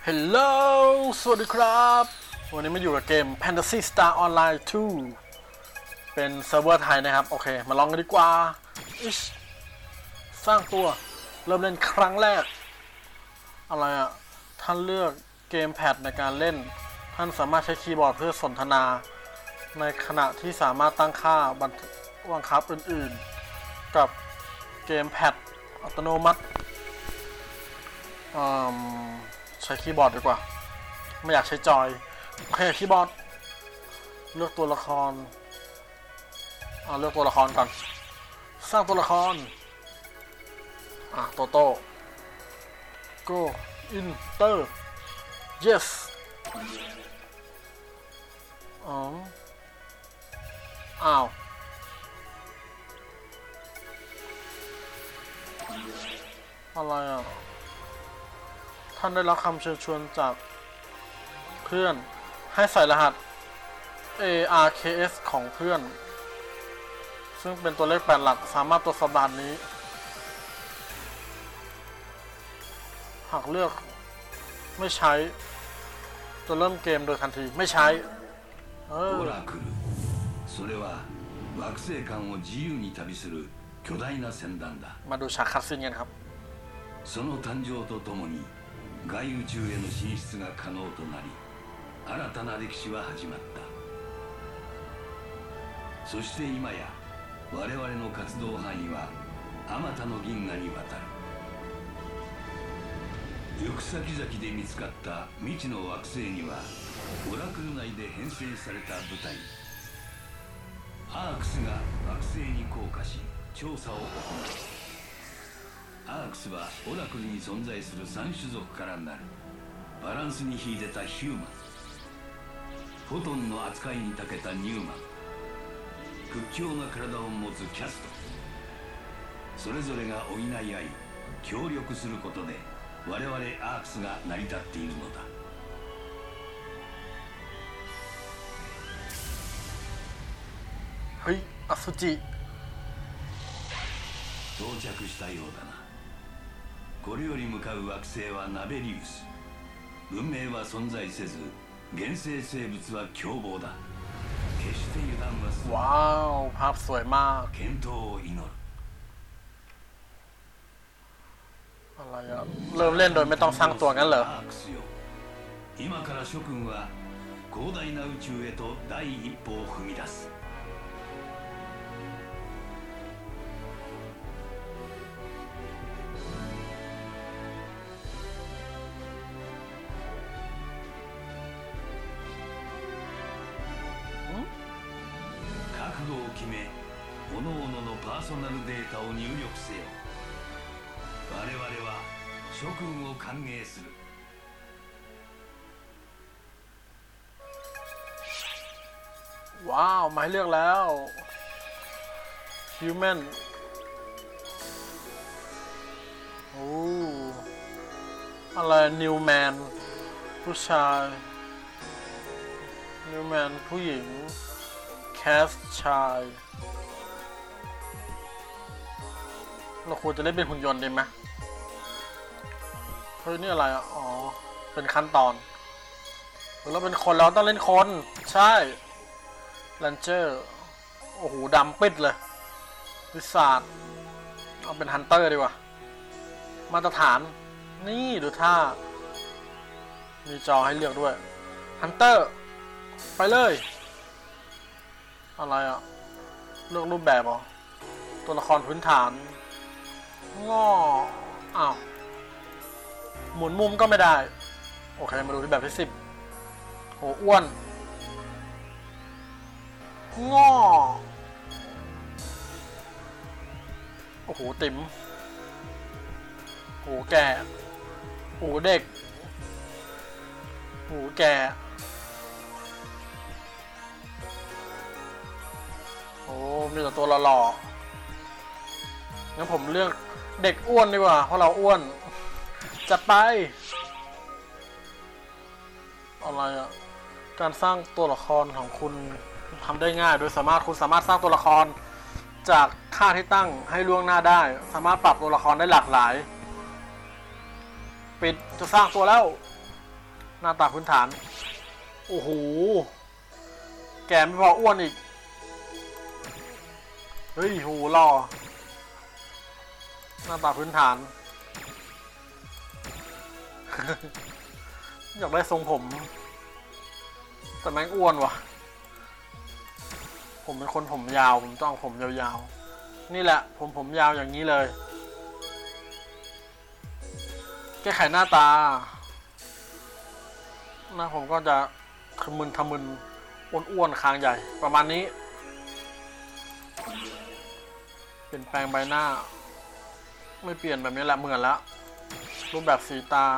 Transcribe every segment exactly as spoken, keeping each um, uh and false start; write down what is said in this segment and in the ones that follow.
ฮัลโหลสวัสดีครับวันนี้มาอยู่กับเกม Fantasy Star Online ทู เป็นเซิร์ฟเวอร์ไทยนะครับโอเคมาลองกันดีกว่าอิชสร้างตัวเริ่มเล่นครั้งแรกอะไรอ่ะท่านเลือกเกมแพดในการเล่นท่านสามารถใช้คีย์บอร์ดเพื่อสนทนาในขณะที่สามารถตั้งค่าบังคับอื่นๆกับเกมแพดอัตโนมัติใช้คีย์บอร์ดดีกว่าไม่อยากใช้จอยโอเคคีย์บอร์ดเลือกตัวละครเอาเลือกตัวละครก่อนสร้างตัวละครอ่ะโตโต้ go enter yes อ๋ออ้าวอะไรอ่ะท่านได้รับคำเชิญชวนจากเพื่อนให้ใส่รหัส เอ อาร์ เค เอส ของเพื่อนซึ่งเป็นตัวเลขแปดหลักสามารถตรวจสอบรหัสนี้หากเลือกไม่ใช้จะเริ่มเกมโดยทันทีไม่ใช้เออそれは惑星間を自由に旅する巨大な船団だมาดูฉากคัตซีนกันครับその誕生とともに外宇宙への進出が可能となり新たな歴史は始まったそして今や我々の活動範囲はあまたの銀河にわたる行く先々で見つかった未知の惑星にはオラクル内で編成された部隊アークスが惑星に降下し調査を行うアークスはオラクルに存在する三種族からなるバランスに秀でたヒューマンフォトンの扱いに長けたニューマン屈強な体を持つキャストそれぞれが補い合い協力することで我々アークスが成り立っているのだเฮ้ยอสุจิ到着したようだなこれより向かう惑星はナベリウス文明は存在せず原生生物は凶暴だ決して油断はするว้าวภาพสวยมาก健闘を祈るอะไรอะเริ่มเล่นโดยไม่ต้องสร้างตัวงั้นเหรอ今から諸君は広大な宇宙へと第一歩を踏み出す覚悟を決め各々のパーソナルデータを入力せよ我々は諸君を歓迎するว้าวมาให้เลือกแล้ว Human โอ้อะไร New Man ผู้ชาย New Man ผู้หญิงแคสชายเราควรจะเล่นเป็นหุ่นยนต์ดีไหมเฮ้ยนี่อะไรอ่ะอ๋อเป็นขั้นตอนเราเป็นคนเราต้องเล่นคนใช่แรนเจอร์โอ้โหดำปิดเลยวิสาดเอาเป็นฮันเตอร์ดีกว่ามาตรฐานนี่ดูท่ามีจอให้เลือกด้วยฮันเตอร์ไปเลยอะไรอ่ะเลือกรูปแบบเหรอตัวละครพื้นฐานง้ออ้าวหมุนมุมก็ไม่ได้โอเคมาดูที่แบบที่สิบโหอ้วนง้อโอ้โหติ๋มโหแก่โหเด็กโหแก่โอ้มีแต่ตัวหล่อๆงั้นผมเลือกเด็กอ้วนดีกว่าเพราะเราอ้วนจัดไปอะไรอ่ะการสร้างตัวละครของคุณทำได้ง่ายโดยสามารถคุณสามารถสร้างตัวละครจากค่าที่ตั้งให้ล่วงหน้าได้สามารถปรับตัวละครได้หลากหลายปิดจะสร้างตัวแล้วหน้าตาพื้นฐานโอ้โหแกไม่พออ้วนอีกเฮ้ยโหหล่อหน้าตาพื้นฐาน อยากได้ทรงผมแต่แม่งอ้วนว่ะผมเป็นคนผมยาวผมต้องผมยาวๆนี่แหละผมผมยาวอย่างนี้เลยแก้ไขหน้าตาหน้าผมก็จะทะมึนทะมึนอ้วนๆคางใหญ่ประมาณนี้เปลี่ยนแปลงใบหน้าไม่เปลี่ยนแบบนี้แหละเหมือนแล้วรูปแบบสีตา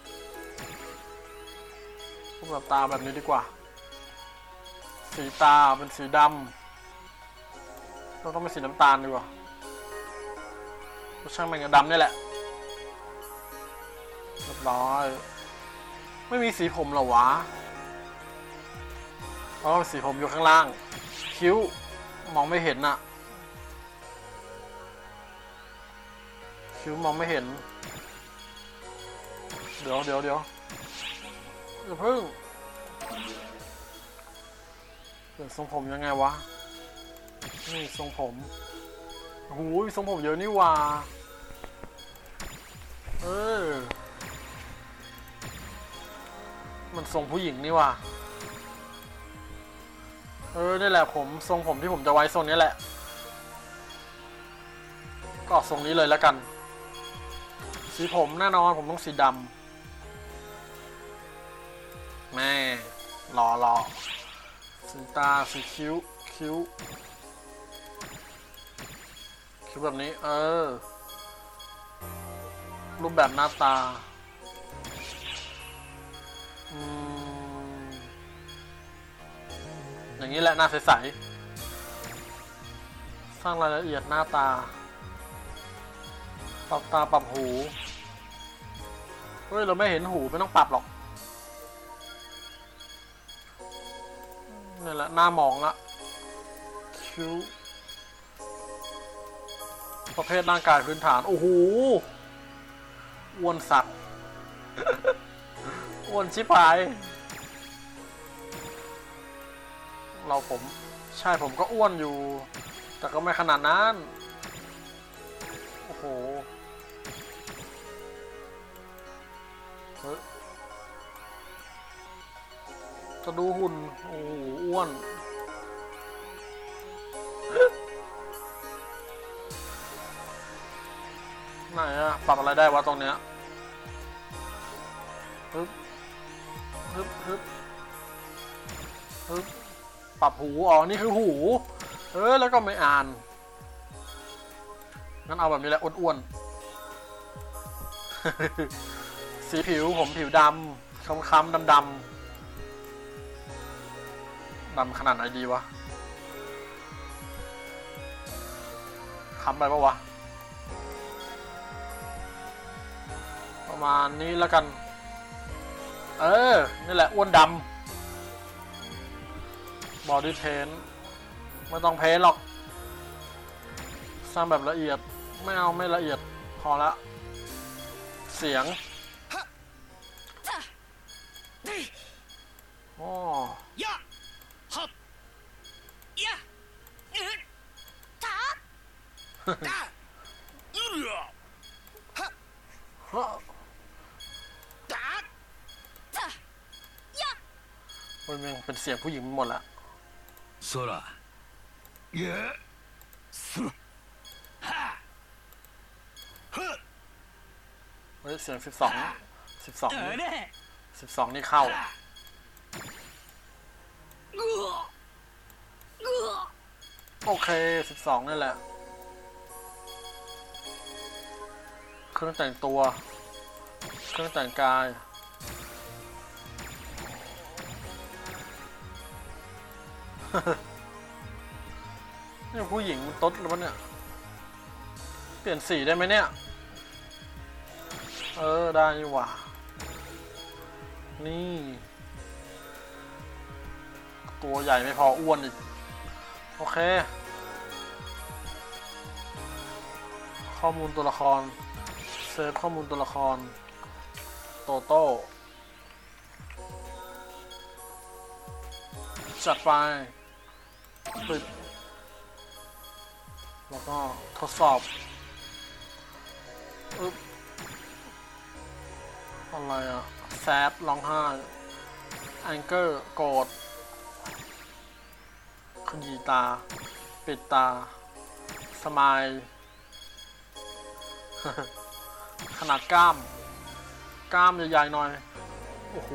รูปแบบตาแบบนี้ดีกว่าสีตาเป็นสีดำเราต้องเป็นสีน้ำตาลดีกว่าช่างมันกับดำนี่แหละเรียบร้อยไม่มีสีผมหรอวะอ๋อสีผมอยู่ข้างล่างคิ้วมองไม่เห็นน่ะคิ้วมองไม่เห็นเดี๋ยวเดี๋ยวเดี๋ยวอย่าเพิ่งเปลี่ยนทรงผมยังไงวะนี่ทรงผมหูยทรงผมเยอะนี่ว่าเออมันทรงผู้หญิงนี่ว่ะเออนี่แหละผมทรงผมที่ผมจะไว้ทรงนี้แหละก็ทรงนี้เลยแล้วกันสีผมแน่นอนผมต้องสีดำแม่รอรอสีตาสีคิ้วคิ้วคิ้วแบบนี้เออรูปแบบหน้าตาอืมอย่างนี้แหละหน้าใสๆสร้างรายละเอียดหน้าตาปรับตาปรับหูเฮ้ยเราไม่เห็นหูไม่ต้องปรับหรอกนี่แหละหน้ามองละคิ้วประเภทร่างกายพื้นฐานโอ้โหอ้วนสัตว์ อ้วนชิบหายเราผมใช่ผมก็อ้วนอยู่แต่ก็ไม่ขนาดนั้นโอ้โหเฮ้ยจะดูหุ่นโอ้โหอ้วนไหนอะปรับอะไรได้วะตรงเนี้ยฮึบฮึบฮึบฮึบปรับหูอ๋อนี่คือหูเออแล้วก็ไม่อ่านงั้นเอาแบบนี้แหละอ้วนๆ สีผิวผมผิวดำค้ำๆดำๆดำขนาดไหนดีวะค้ำไปปะวะประมาณนี้แล้วกันเออนี่แหละอ้วนดำบอดี้เพนท์ไม่ต้องเพนท์หรอกสร้างแบบละเอียดไม่เอาไม่ละเอียดพอละเสียงโอ้มันเป็นเสียงผู้หญิงหมดละそらいやすはฮะเฮ้ยเสียงสิบสองสิบสองสิบสองนี่เข้าโอเคสิบสองนี่แหละเครื่องแต่งตัวเครื่องแต่งกายนี่ผู้หญิงมันต๊ดหรือเปล่าเนี่ยเปลี่ยนสีได้ไหมเนี่ยเออได้นี่หว่านี่ตัวใหญ่ไม่พออ้วนอีกโอเคข้อมูลตัวละครเซฟข้อมูลตัวละครโตโต้จัดไปปิดแล้วก็ทดสอบอึ๊บอะไรอะแซดร้องไห้แองเกอร์โกรธขยี้ตาปิดตาสมาย ขนาดกล้ามกล้ามใหญ่ๆหน่อยโอ้โห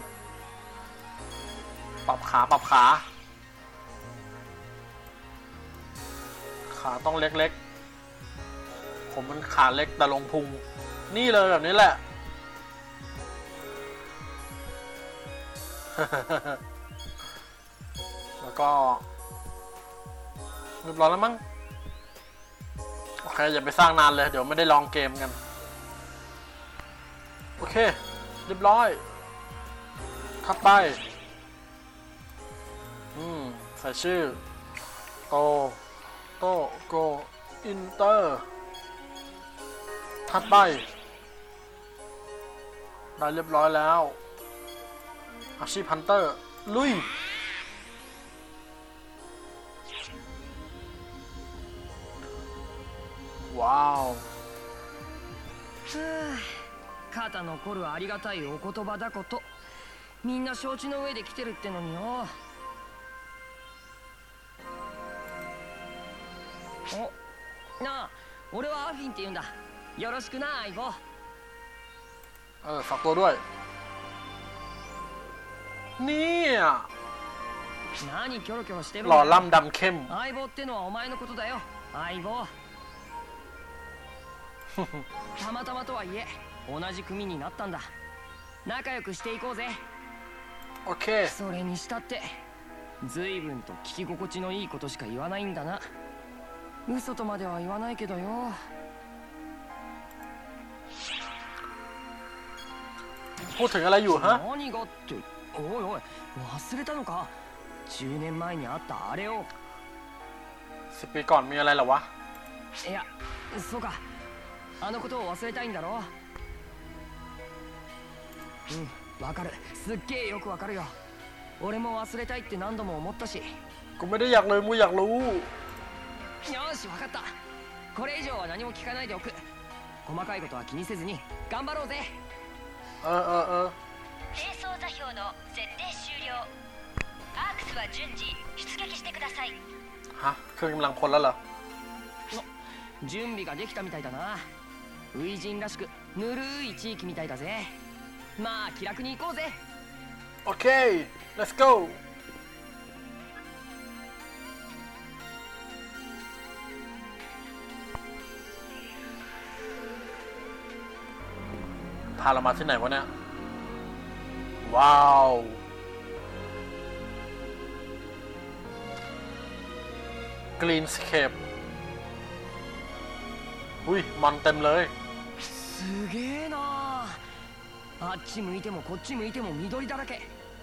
ปรับขาปรับขาขาต้องเล็กๆผมมันขาเล็กแต่ลงพุงนี่เลยแบบนี้แหละ แล้วก็เรียบร้อยแล้วมั้งโอเคอย่าไปสร้างนานเลยเดี๋ยวไม่ได้ลองเกมกันโอเคเรียบร้อยถัดไปอืมใส่ชื่อโตโตโกอินเตอร์ถัดไปได้เรียบร้อยแล้วอาชีพฮันเตอร์ลุยว้าว肩残るありがたいお言葉だこと。みんな承知の上で来てるってのによ。お、なあ、俺はアフィンって言うんだ。よろしくな相棒。 เออฝากตัวด้วยเนี่ย何キョロキョロしてるんหล่อだよ。 ล่ำดำเข้ม相棒ってのはお前のことだよ。相棒。たまたまとはいえ同じ組になったんだ。仲良くしていこうぜ。 โอเคそれにしたって随分と聞き心地のいいことしか言わないんだな。嘘とまでは言わないけどよ。 พูดถึงอะไรอยู่ฮะ何がっておいおい忘れたのか。じゅうねんまえにあったあれを。 สิบปีก่อนมีอะไรเหรอวะいやそうかあのことを忘れたいんだろう。うんわかるすっげえよくわかるよ。俺も忘れたいって何度も思ったし。 กูไม่ได้อยากเลยมูอยากรู้よしわかった。これ以上は何も聞かないでおく。細かいことは気にせずに頑張ろうぜ。 เออเออเออ兵装座標の設定終了。アークスは順次出撃してください。 ฮะเครื่องกำลังพลแล้วเหรอ準備ができたみたいだな。初陣らしくぬるい地域みたいだぜ。まあ気楽に行こうぜ。 โอเค let's go พาเรามาที่ไหนวะเนี่ยว้าวกรีนสเคปอุ้ยมอนเต็มเลยすげえなあっち向いてもこっち向いても緑だらけ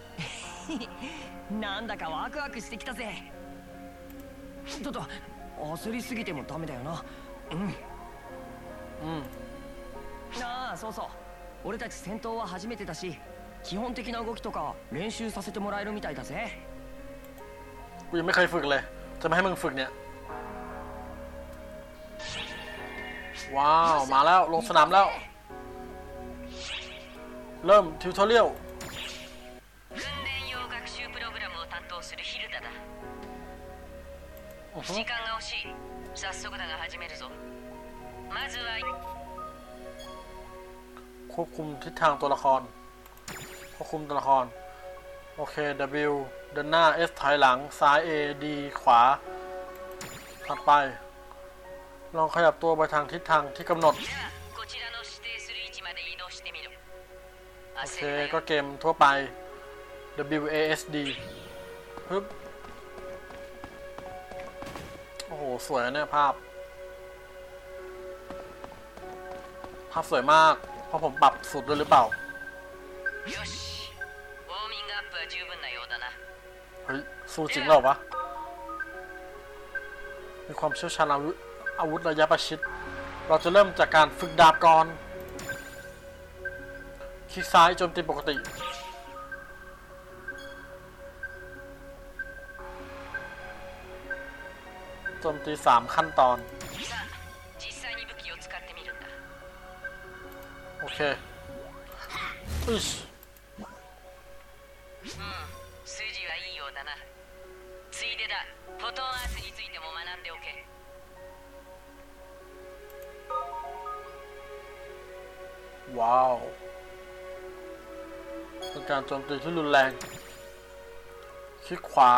なんだかワクワクしてきたぜ。ちょっと焦りすぎてもダメだよな。うんうんなあそうそう俺たち戦闘は初めてだし基本的な動きとか練習させてもらえるみたいだぜ。 กูยังไม่เคยฝึกเลยจะไม่ให้มึงฝึกเนี่ยว้าวมาแล้วลงสนามแล้วเริ่มทิวทอเรียล訓練用学習プログラムを担当するヒルダだ。時間が惜しい。早速だが始めるぞ。まずはควบคุมทิศทางตัวละครควบคุมตัวละครโอเค W เดินหน้า S ถอยหลังซ้าย A D ขวาถัดไปลองขยับตัวไปทางทิศทางที่กำหนดこちらの指定する位置まで移動してみろ。 โอเคก็เกมทั่วไป W A S D ปึ๊บโอ้โหสวยนะเนี่ยภาพภาพสวยมากเพราะผมปรับสุดด้วยหรือเปล่าよしウォーミングアップは十分なようだな。 เฮ้ยสู้จริงหรอวะมีความเชี่ยวชาญอาวุธอาวุธระยะประชิดเราจะเริ่มจากการฝึกดาบก่อนคลิกซ้ายโจมตีปกติจมตีสามขั้นตอนโอเคอิชว้าวเป็นการโจมตีที่รุนแรงคลิกขวา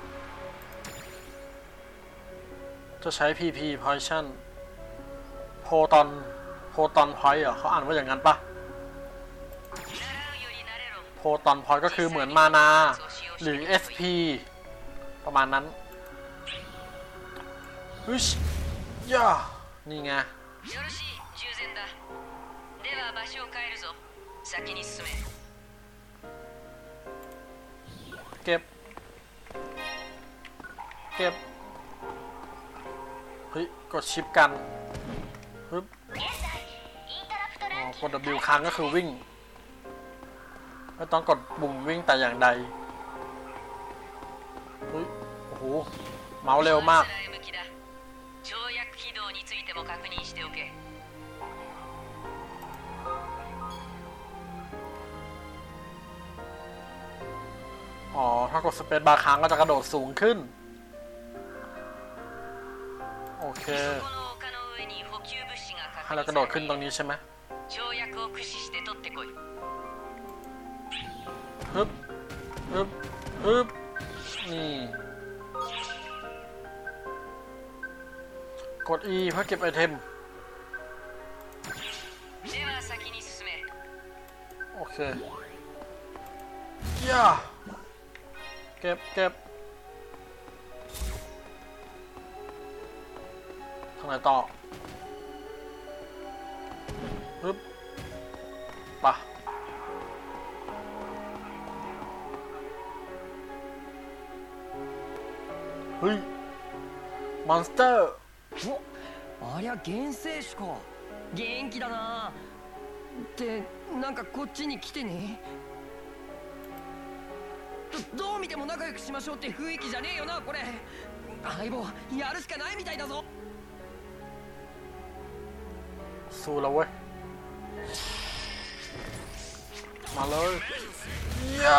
จะใช้ พี พี Poison โพตอนโพตอนพอยต์เหรอเขาอ่านว่าอย่างนั้นปะโพตอนพอยต์ก็คือเหมือนมานาหรือ เอส พี ประมาณนั้นฮึชย่านี่ไงเก็บเก็บเฮ้ยกดชิปกันฮึบอ๋อกด W ค้างก็คือวิ่งไม่ต้องกดปุ่มวิ่งแต่อย่างใดเฮ้ยโอ้โหเมาส์เร็วมากอ๋อถ้ากดสเปซบาร์ค้างก็จะกระโดดสูงขึ้นโอเคให้เรากระโดดขึ้นตรงนี้ใช่ไหมฮึบฮึบฮึบนี่กด E เพื่อเก็บไอเทมโอเคย่าเก็บเก็บทางไหนต่อฮึบปะเฮ้ยมอนสเตอร์ありゃ原生種か元気だなってなんかこっちに来てねどどう見ても仲良くしましょうって雰囲気じゃねえよなこれ相棒やるしかないみたいだぞสู้แล้วเว้ยมาเลยย่า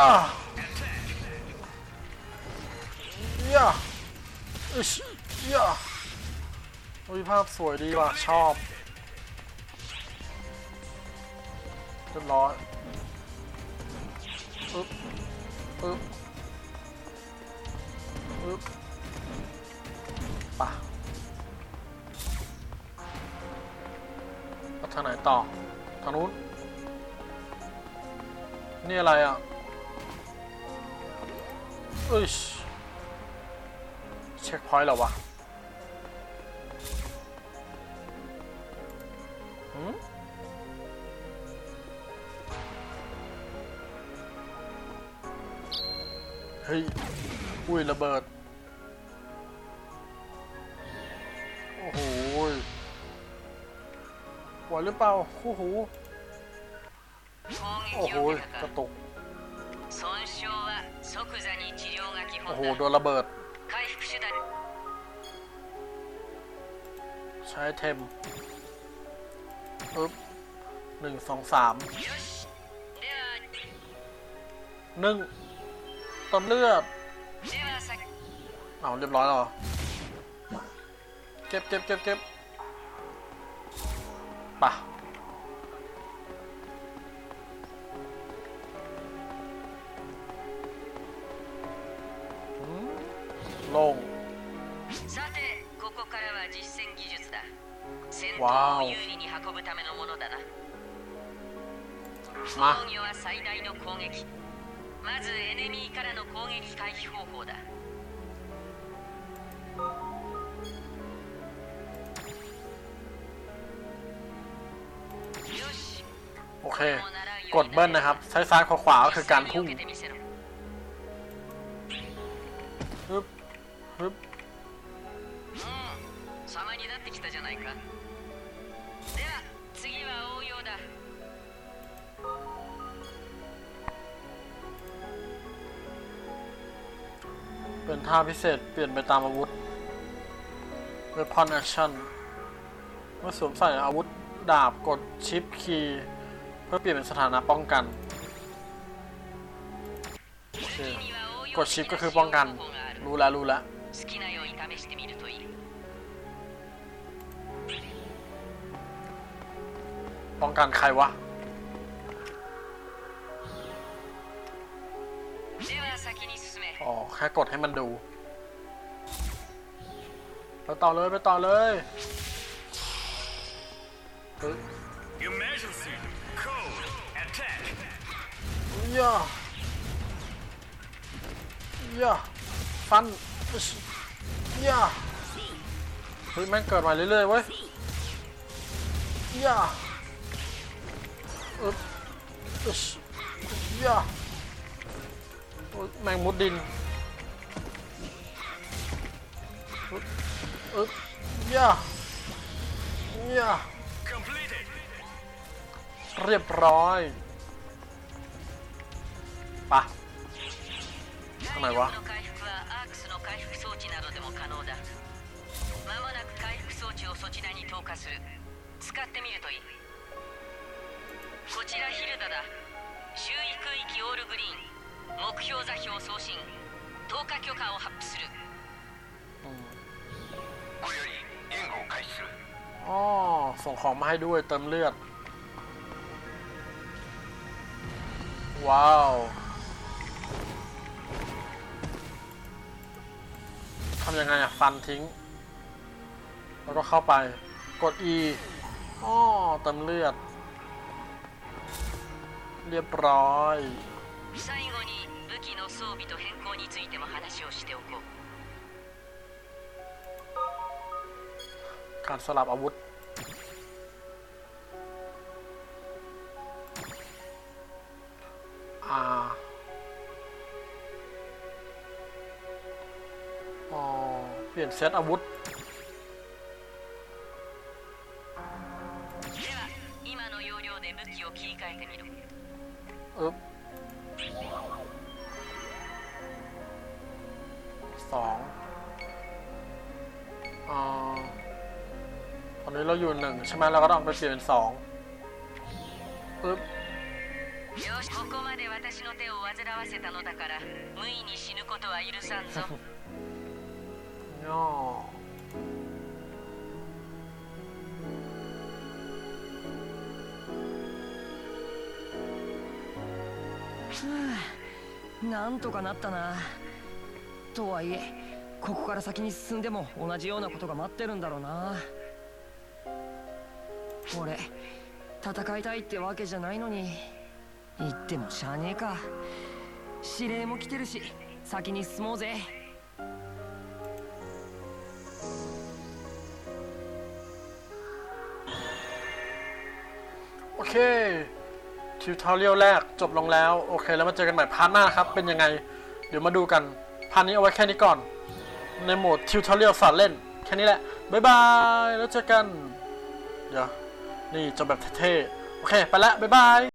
ย่าอิชย่าวิภาพสวยดีว่ะชอบเรียบร้อยปึ๊บปึ๊บปึ๊บป่ะทางไหนต่อทางนู้นนี่อะไรอ่ะเอ้ยเช็คพอยต์เหรอวะหืมเฮ้ยอุ้ยระเบิดโอ้โหไหวหรือเปล่าคู่หูโอ้โหกระตุกโอ้โหโดนระเบิดใช้เทมปึ๊บหนึ่งสองสามหนึ่งต้มเลือดเอาเรียบร้อยแล้วเก็บเก็บเก็บเก็บป่ะโล่งว้าวมาまずエネミーからの攻撃回避方法だโอเคกดเบิ้ลนะครับซ้ายซ้ายขวาขวาก็คือการพุ่งฮึบฮึบเป็นท่าพิเศษเปลี่ยนไปตามอาวุธ Weapon Action เมื่อสวมใส่อาวุธดาบกดชิปคีย์เพื่อเปลี่ยนเป็นสถานะป้องกันโอเคกดชิปก็คือป้องกันรู้แล้วรู้แล้วป้องกันใครวะอ๋อแค่กดให้มันดูไปต่อเลยไปต่อเลยเฮ้ยย่าย่าฟันย่าเฮ้ยแม่งเกิดมาเรื่อยๆเว้ยย่าอึ๊บอึ๊บย่าแมงมุดดินอึ๊บย่าย่าเรียบร้อยปะทำไมวะこちらヒルダだ。周囲区域オールグリーン。目標座標送信。投下許可を発布する。これより援護を開始する。 อ๋อส่งของมาให้ด้วยเติมเลือดว้าวทำยังไงอะฟันทิ้งแล้วก็เข้าไปกด E อ๋อเติมเลือดเรียบร้อย最後に武器の装備と変更についても話をしておこうการสลับอาวุธอ่าอ๋อเปลี่ยนเซตอาวุธ今の要領で武器を切り替えてみるอึ๊บสองอ่าตอนนี้เราอยู่หนึ่งใช่ไหมเราก็ต้องไปเปลี่ยนเป็นสองอึ๊บよしここまで私の手を煩わせたのだから無意に死ぬことは許さんぞย่อなんとかなったな。とはいえここから先に進んでも同じようなことが待ってるんだろうな。俺戦いたいってわけじゃないのに言ってもしゃあねえか。指令も来てるし先に進もうぜ。 โอเคทิวทอเรียลแรกจบลงแล้วโอเคแล้วมาเจอกันใหม่พาร์ทหน้าครับเป็นยังไงเดี๋ยวมาดูกันพาร์ทนี้เอาไว้แค่นี้ก่อนในโหมดทิวทอเรียลสอนเล่นแค่นี้แหละบ๊ายบายแล้วเจอกันเดี๋ยวนี่จบแบบเท่ๆโอเคไปละบ๊ายบาย